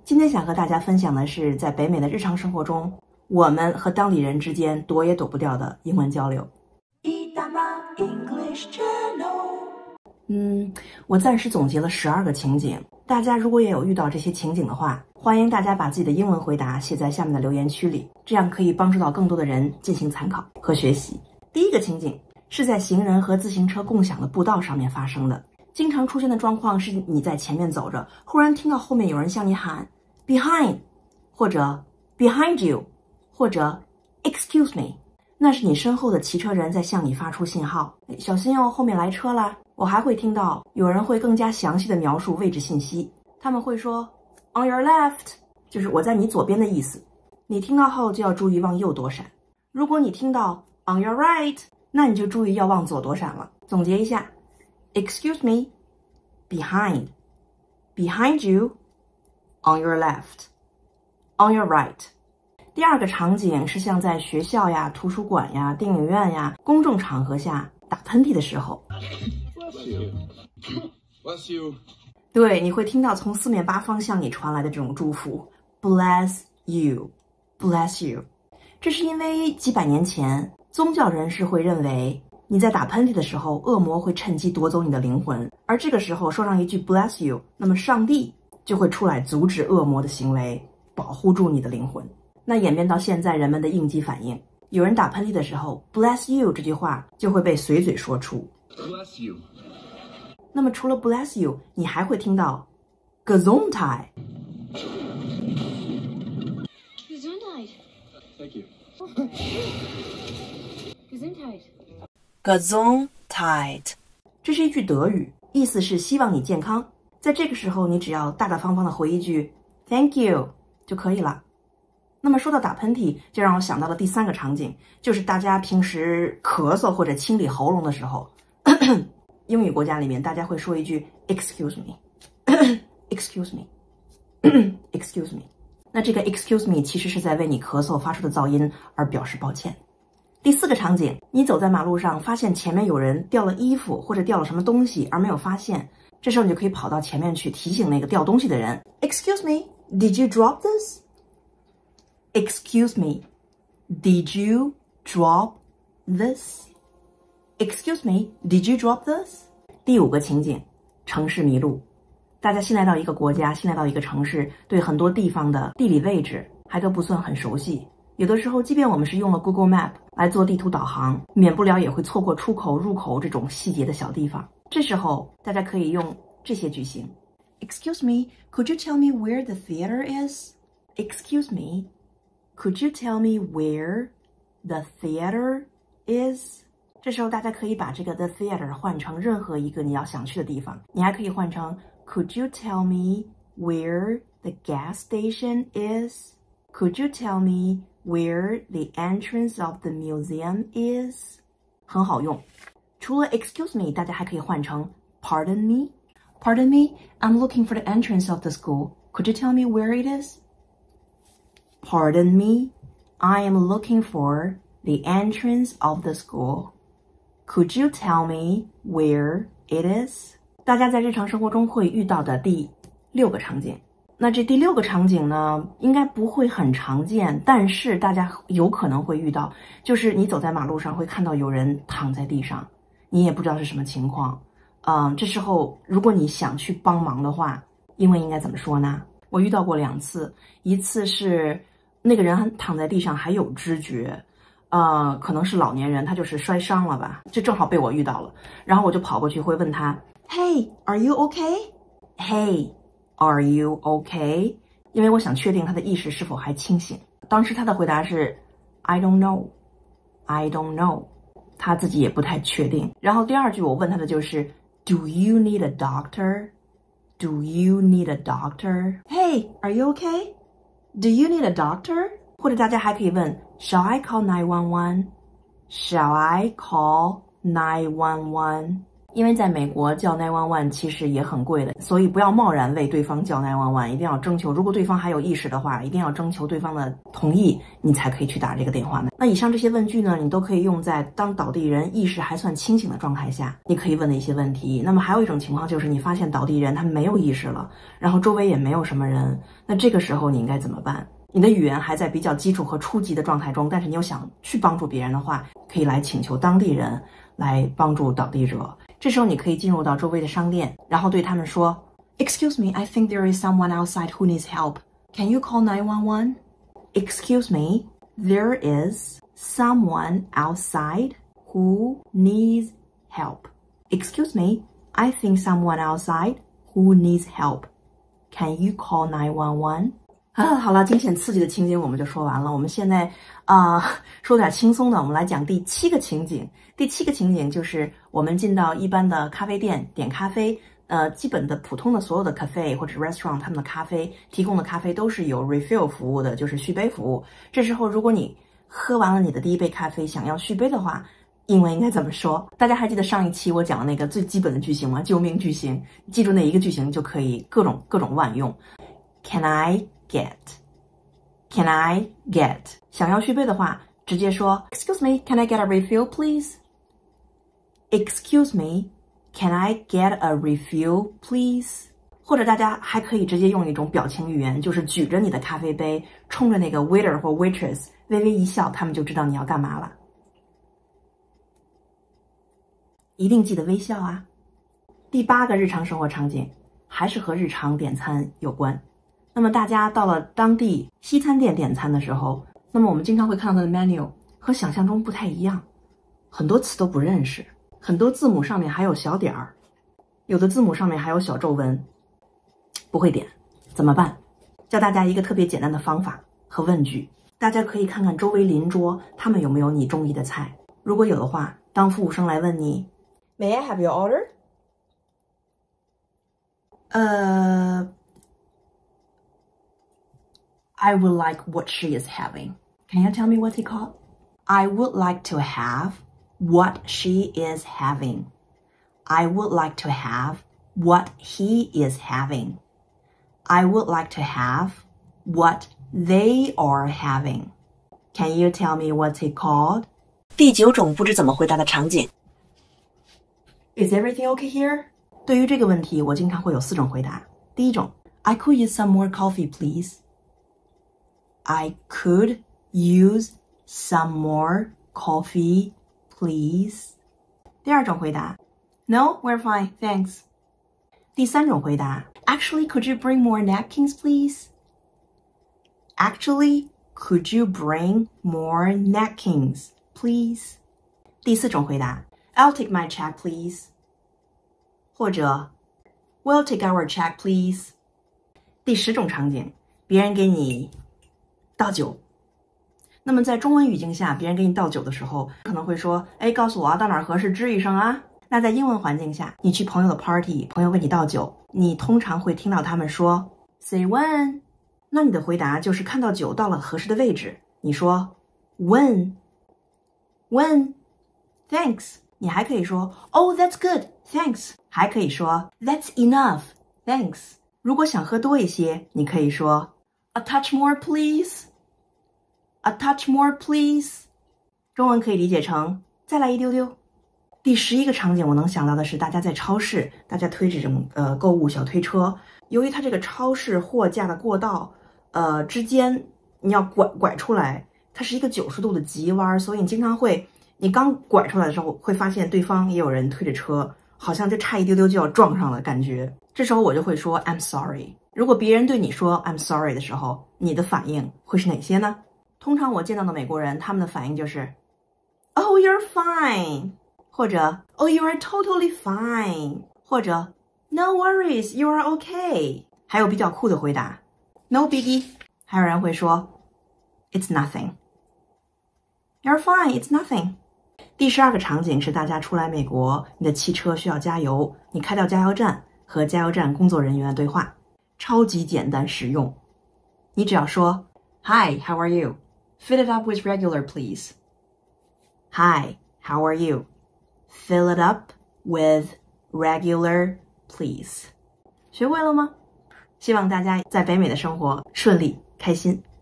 今天想和大家分享的是，在北美的日常生活中，我们和当地人之间躲也躲不掉的英文交流。我暂时总结了12个情景，大家如果也有遇到这些情景的话，欢迎大家把自己的英文回答写在下面的留言区里，这样可以帮助到更多的人进行参考和学习。第一个情景是在行人和自行车共享的步道上面发生的。经常出现的状况是你在前面走着，忽然听到后面有人向你喊 behind 或者 behind you 或者 excuse me， 那是你身后的骑车人在向你发出信号，小心哦，后面来车啦。我还会听到有人会更加详细的描述位置信息，他们会说 on your left， 就是我在你左边的意思，你听到后就要注意往右躲闪。如果你听到 on your right， 那你就注意要往左躲闪了。总结一下， excuse me behind you on your left on your right。 第二个场景是像在学校呀、图书馆呀、电影院呀、公众场合下打喷嚏的时候， Bless you。 对，你会听到从四面八方向你传来的这种祝福 Bless you Bless you。 这是因为几百年前宗教人士会认为你在打喷嚏的时候，恶魔会趁机夺走你的灵魂，而这个时候说上一句 Bless you， 那么上帝就会出来阻止恶魔的行为，保护住你的灵魂。那演变到现在人们的应激反应，有人打喷嚏的时候 Bless you 这句话就会被随嘴说出。 Bless you。 那么除了 Bless you， 你还会听到 Gesundheit。 Gesundheit. Thank you。 Gesundheit. Gesundheit， 这是一句德语，意思是希望你健康。在这个时候，你只要大大方方的回一句 Thank you 就可以了。那么说到打喷嚏，就让我想到了第三个场景，就是大家平时咳嗽或者清理喉咙的时候，英语国家里面大家会说一句 Excuse me Excuse me Excuse me。 那这个 Excuse me 其实是在为你咳嗽发出的噪音而表示抱歉。第四个场景，你走在马路上，发现前面有人掉了衣服或者掉了什么东西而没有发现，这时候你就可以跑到前面去提醒那个掉东西的人 Excuse me Did you drop this？ Excuse me Did you drop this？ Excuse me Did you drop this？ 第五个情景，城市迷路。大家新来到一个国家，新来到一个城市，对很多地方的地理位置还都不算很熟悉。有的时候即便我们是用了 Google Map 来做地图导航，免不了也会错过出口入口这种细节的小地方。这时候大家可以用这些句型。 Excuse me, could you tell me where the theater is? Excuse me, could you tell me where the theater is? 这时候大家可以把这个 the theater 换成任何一个你要想去的地方。你还可以换成 Could you tell me where the gas station is? Could you tell me where the entrance of the museum is? 很好用。除了 excuse me， 大家还可以换成 pardon me. Pardon me, I'm looking for the entrance of the school. Could you tell me where it is? Pardon me, I am looking for the entrance of the school. Could you tell me where it is? 大家在日常生活中会遇到的第6个场景。那这第6个场景呢，应该不会很常见，但是大家有可能会遇到，就是你走在马路上会看到有人躺在地上，你也不知道是什么情况。这时候如果你想去帮忙的话，英文应该怎么说呢？我遇到过2次，一次是那个人躺在地上还有知觉，可能是老年人，他就是摔伤了吧，这正好被我遇到了。然后我就跑过去会问他 Hey, are you okay? Hey, are you okay? 因为我想确定他的意识是否还清醒。当时他的回答是 I don't know, I don't know， 他自己也不太确定。然后第2句我问他的就是 Do you need a doctor? Do you need a doctor? Hey, are you okay? Do you need a doctor? 或者大家还可以问 Shall I call 911? Shall I call 911? 因为在美国叫911其实也很贵的，所以不要贸然为对方叫911，一定要征求，如果对方还有意识的话，一定要征求对方的同意，你才可以去打这个电话呢。那以上这些问句呢，你都可以用在当倒地人意识还算清醒的状态下，你可以问的一些问题。那么还有一种情况就是你发现倒地人他没有意识了，然后周围也没有什么人，那这个时候你应该怎么办？你的语言还在比较基础和初级的状态中，但是你又想去帮助别人的话，可以来请求当地人来帮助倒地者。这时候你可以进入到周围的商店，然后对他们说 Excuse me, I think there is someone outside who needs help. Can you call 911? Excuse me, there is someone outside who needs help. Excuse me, I think someone outside who needs help. Can you call 911? 好了，惊险刺激的情景我们就说完了。我们现在说点轻松的，我们来讲第7个情景。第7个情景就是我们进到一般的咖啡店点咖啡，基本的普通的所有的 cafe 或者 restaurant 他们的咖啡提供的咖啡都是有 refill 服务的，就是续杯服务。这时候如果你喝完了你的第一杯咖啡想要续杯的话，英文应该怎么说？大家还记得上一期我讲的那个最基本的句型吗？救命句型，记住那一个句型就可以各种万用。Can I get? Can I get? 想要续杯的话，直接说 Excuse me, can I get a refill, please? Excuse me, can I get a refill, please? 或者大家还可以直接用一种表情语言，就是举着你的咖啡杯，冲着那个 waiter 或 waitress 微微一笑，他们就知道你要干嘛了。一定记得微笑啊。第8个日常生活场景，还是和日常点餐有关。那么大家到了当地西餐店点餐的时候，那么我们经常会看到它的 menu 和想象中不太一样，很多词都不认识，很多字母上面还有小点儿，有的字母上面还有小皱纹，不会点怎么办？教大家一个特别简单的方法和问句，大家可以看看周围邻桌他们有没有你中意的菜，如果有的话，当服务生来问你 May I have your order? I would like what she is having. Can you tell me what's it called? I would like to have what she is having. I would like to have what he is having. I would like to have what they are having. Can you tell me what's it called? 第9种不知怎么回答的场景。Is everything okay here? 对于这个问题，我经常会有4种回答。第一种 I could use some more coffee, please. I could use some more coffee, please. 第2种回答 No, we're fine, thanks. 第3种回答 Actually, could you bring more napkins, please? Actually, could you bring more napkins, please? 第4种回答 I'll take my check, please. 或者 We'll take our check, please. 第10种场景，别人给你倒酒。那么在中文语境下，别人给你倒酒的时候，可能会说，哎，告诉我啊，到哪儿合适，吱一声啊。那在英文环境下，你去朋友的 party， 朋友为你倒酒，你通常会听到他们说 Say when。那你的回答就是看到酒到了合适的位置，你说 When, thanks。你还可以说 Oh, that's good, thanks。还可以说 That's enough, thanks。如果想喝多一些，你可以说 A touch more, please. A touch more, please. 中文可以理解成再来一丢丢。第11个场景我能想到的是，大家在超市，大家推这种购物小推车，由于它这个超市货架的过道之间你要拐出来，它是一个90度的急弯，所以你经常会，你刚拐出来的时候会发现对方也有人推着车，好像就差一丢丢就要撞上了感觉。这时候我就会说 I'm sorry。如果别人对你说 I'm sorry 的时候，你的反应会是哪些呢？通常我见到的美国人，他们的反应就是 Oh, you're fine， 或者 Oh, you are totally fine， 或者 No worries, you are okay。 还有比较酷的回答 No biggie。 还有人会说 It's nothing。 You're fine, it's nothing。 第12个场景是大家出来美国，你的汽车需要加油，你开到加油站和加油站工作人员的对话，超级简单实用。你只要说 Hi, how are you? Fill it up with regular, please. Hi, how are you? Fill it up with regular please。学会了吗？希望大家在北美的生活顺利开心。